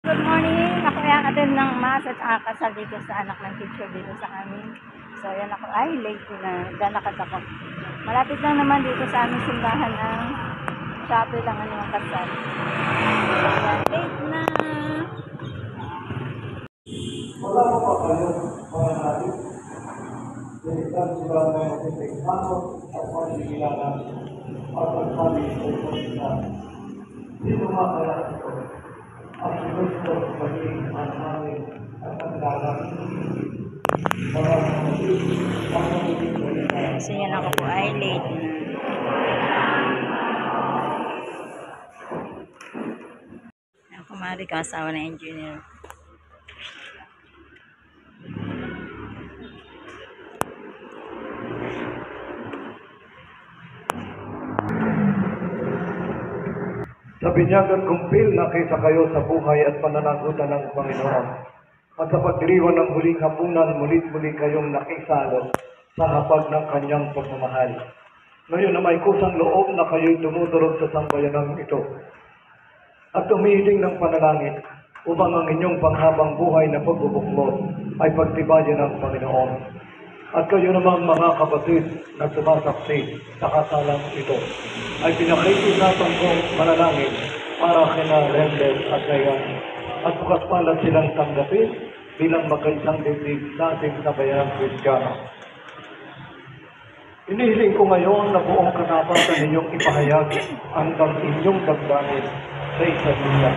Good morning! Ako ay attend ng mass at kasal dito sa anak ng teacher dito sa amin. So, yan ako. Ay, late na. Dalakad ako. Malapit lang naman dito sa aming simbahan ng chapel lang ang kasal. So, yan. Late na! Wala ko pa kayo mga natin. Dilitan sila ng epektato at pagkikilala at pagsabi sa ipagkita. Sino nga kaya ito? Ang gusto maging ang amin at ang dalang. Mga kapatid, ang magiging balita. So, yan ako po ay late na. Ako mari ka asawa na engineer. Sa binyag at kumpil, nakita kayo sa buhay at pananagutan ng Panginoon. At sa pagdiriwan ng huling hapunan, mulit-muli kayong nakisalo sa hapag ng kanyang pagmamahal. Ngayon na may kusang loob na kayo'y tumutulog sa sambayanang ito. At umihiling ng panalangin upang ang inyong panghabang buhay na pagbubuklod ay pagtibayan ng Panginoon. At kayo naman mga kapatid na sumasaksi sa kasalang ito ay pinakikisapan kong manalangin para kina Rendel at Nayan at bukas palad silang tanggapin bilang magkaisang dibdib sa ating sabayang Kristiyano. Inihiling ko ngayon na buong katapatan ninyong ipahayag ang inyong damdamin sa isa't isa.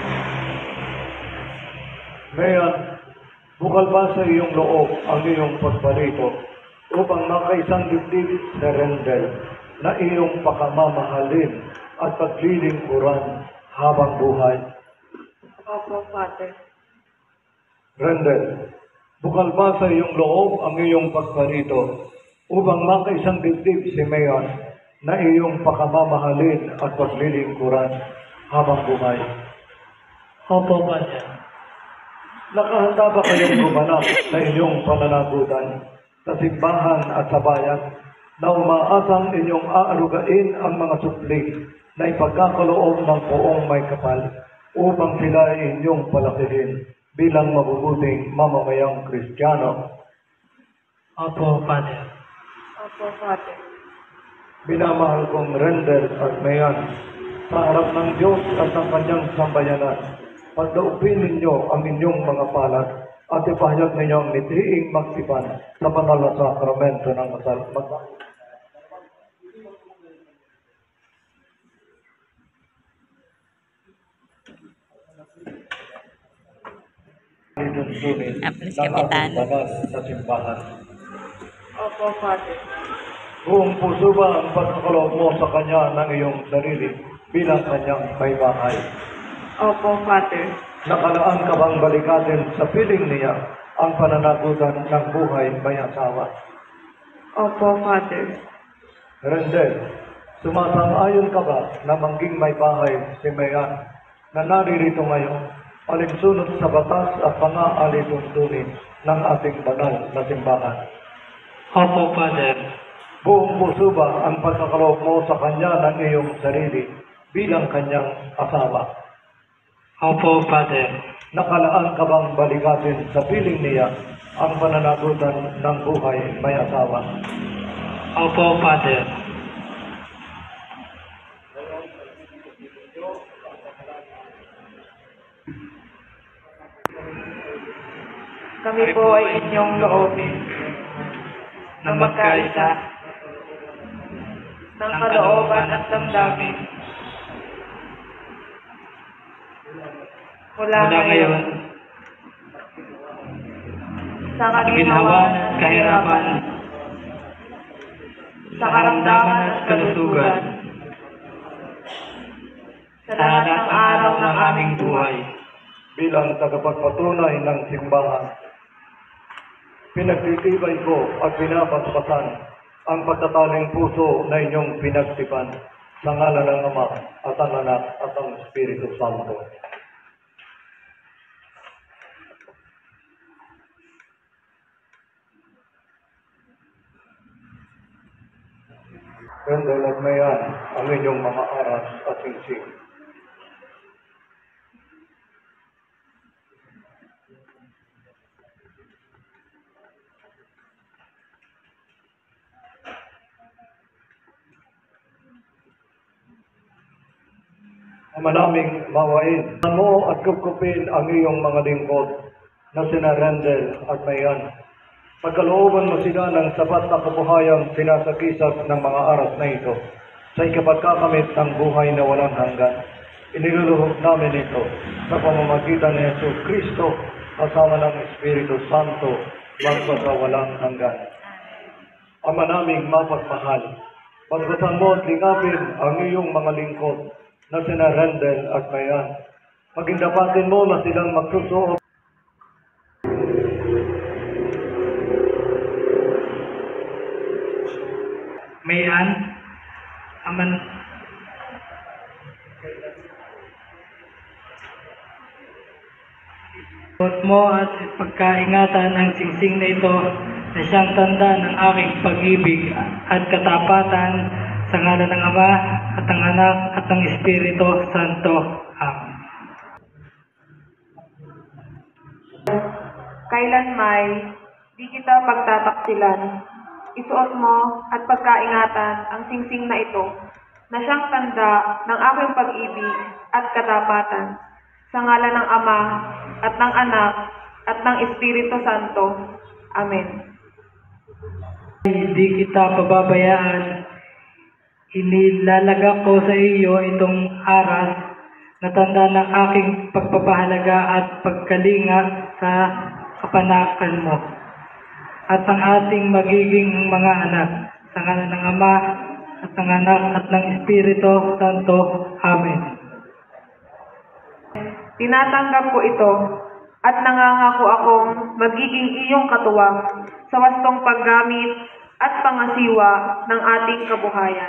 Ngayon, bukal ba sa iyong loob ang iyong pagbalito upang makaisang dibdib sa Rendel na iyong pakamamahalin at paglilingkuran habang buhay? Opo, Father. Rendel, bukal ba sa iyong loob ang iyong pagbalito upang makaisang dibdib si Mayon na iyong pakamamahalin at paglilingkuran habang buhay? Opo, Father. Nakahanda ba kayong gumanap sa inyong pananagutan sa simbahan at sa bayan na umaasang inyong aarugain ang mga supli na ipagkakaloob ng buong may kapal upang sila ay inyong palakihin bilang mabubuting mamamayang Kristiyano? Opo, Father. Opo, Father. Binamahal kong Rendel at Mayan, sa harap ng Diyos at ng kanyang sambayanan, pagdaupin ninyo ang inyong mga palad at ipahayag ninyo ang nitiing magtipan sa banal na sakramento ng kasal. Aplis Kapitan. Banal sa simbahan. Opo, Father. Buong puso ba ang pagkakaloob mo sa kanya ng iyong sarili bilang kanyang may bahay? Opo, Father. Nakalaan ka bang balikatin sa piling niya ang pananagutan ng buhay may asawa? Opo, Father. Rendel, sumasang-ayon ka ba na mangging may bahay si Mayan na naririto ngayon alinsunod sa batas at pang-aalituntunin ng ating banal na simbahan? Opo, Father. Buong puso ba ang pagkakaloob mo sa kanya ng iyong sarili bilang kanyang asawa? Opo, Father. Nakalaan ka bang balikatin sa piling niya ang pananagutan ng buhay may asawa? Opo, Father. Kami po ay inyong loobin Na magkaisa ng kalooban at damdamin mula mula ngayon sa sa kaginhawa ginhawa at at kahirapan sa karamdaman at kalusugan sa lahat ng araw ng aming buhay. Bilang tagapagpatunay ng simbahan, pinagtitibay ko at pinapaspasan ang pagtataling puso na inyong pinagtipan sa ngalan ng Ama at ang Anak at ang Espiritu Santo. Rendel at Mayan, ang inyong mga aras at singsing. Ama naming mawain mo at kupkupin ang iyong mga lingkod na sina Rendel at Mayan. Pagkalooban mo sila ng sapat na kabuhayang sinasakisap ng mga aras na ito sa ikapagkakamit ng buhay na walang hanggan. Iniluluhog namin ito sa pamamagitan ni Yesu Kristo kasama ng Espiritu Santo magpasawalang hanggan. Ama naming mapagmahal, pagdatan mo at lingapin ang iyong mga lingkod na sina Rendel at Mayan. Magindapatin mo na silang magsusuot Mayan, aman mo at pagkaingatan ang singsing na ito na siyang tanda ng aking pag-ibig at katapatan sa ngalan ng Ama at ng Anak at ng Espiritu Santo. Amen. Kailanmay, di kita pagtataksilan. Isuot mo at pagkaingatan ang singsing na ito na siyang tanda ng aking pag-ibig at katapatan sa ngalan ng Ama at ng Anak at ng Espiritu Santo. Amen. Hindi kita pababayaan. Inilalagak ko sa iyo itong aras na tanda ng aking pagpapahalaga at pagkalinga sa kapanakan mo at ang ating magiging mga anak sa ngalan ng Ama at ng Anak at ng Espiritu Santo. Amen. Tinatanggap ko ito at nangangako akong magiging iyong katuwang sa wastong paggamit at pangasiwa ng ating kabuhayan.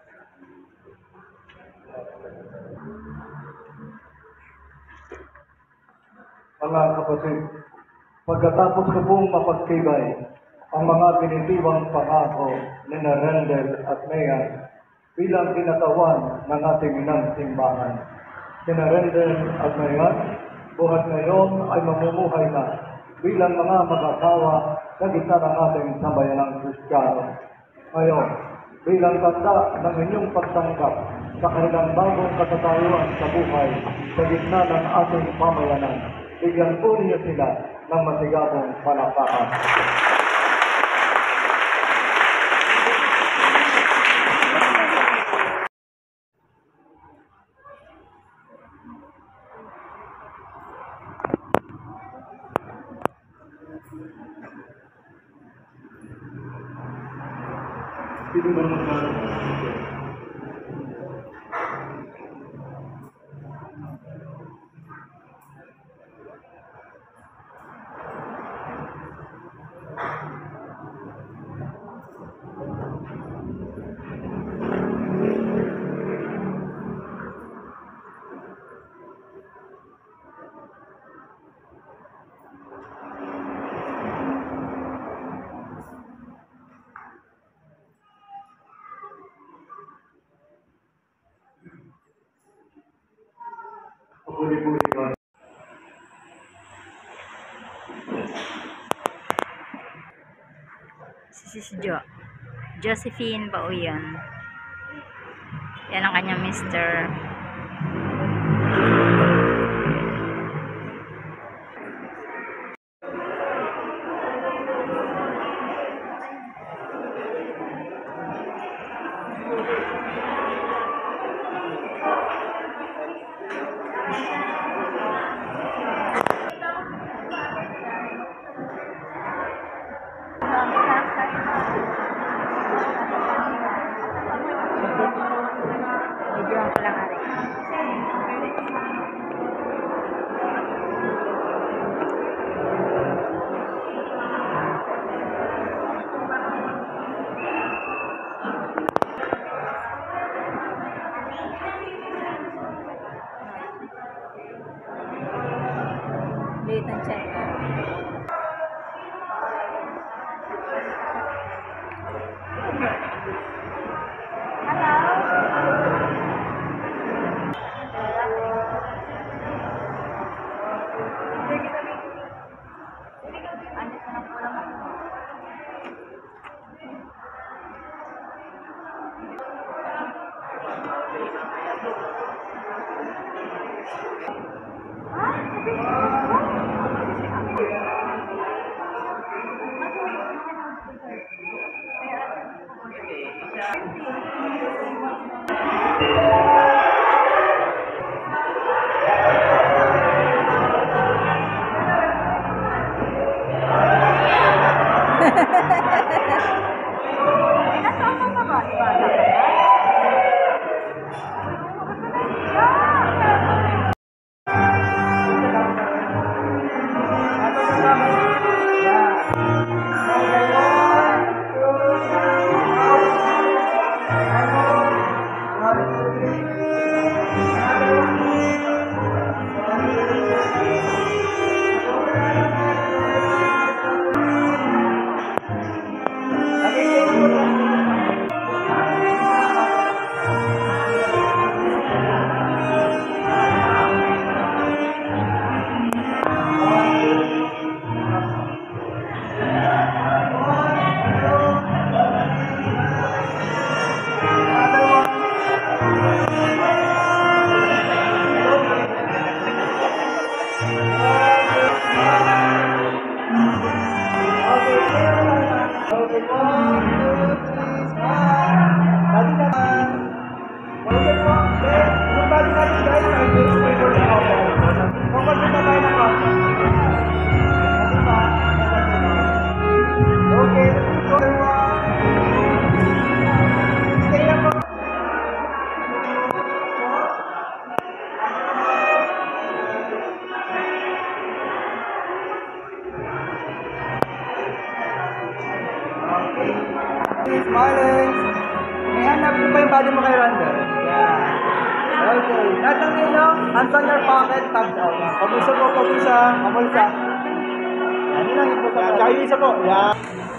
Mga kapatid, pagkatapos ko pong mapagtibay ang mga binitiwang pangako ni Rendel at Mayan bilang kinatawan ng ating inang simbahan. Sina Rendel at Mayan, buhat ngayon ay mamumuhay na bilang mga mag-asawa sa gitna ng ating sambayanang Kristiyano. Ngayon, bilang tanda ng inyong pagtanggap sa kanilang bagong katatayuan sa buhay sa gitna ng ating pamayanan, bigyan po niyo sila ng masigabong palakpakan. Sino ba magkakaroon? Si Josephine Bauyan. Yan ang kanyang mister. Medyo ang kalahari. Liit ng tiyan. guys, I'm going to wait for the couple. Couple din na tayo ng couple. Okay, let's go. Stay lang po. Smiling. May hanap ko pa yung body mo kay Randa. Yeah. Okay. Lahat ng ninyo, hands on your pocket, thumbs out. Pabulsa po, pabulsa. Pabulsa. Yan, yun lang yung po. Tsaka yung isa po. Yan.